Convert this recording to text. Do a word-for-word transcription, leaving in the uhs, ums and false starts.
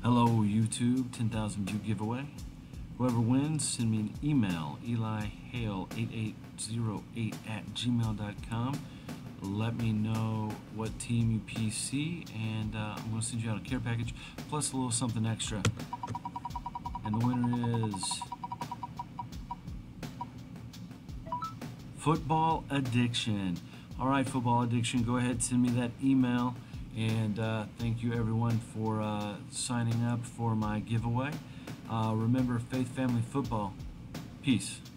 Hello YouTube, ten thousand view giveaway. Whoever wins, send me an email, eli hale eight eight zero eight at gmail dot com. Let me know what team you P C, and uh, I'm going to send you out a care package plus a little something extra. And the winner is Football Addiction. Alright, Football Addiction, go ahead, send me that email. And uh, thank you everyone for uh, signing up for my giveaway. Uh, remember, Faith Family Football. Peace.